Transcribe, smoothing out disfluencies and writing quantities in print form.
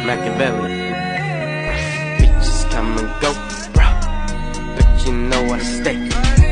Machiavelli. Bitches come and go, bro, but you know I stay.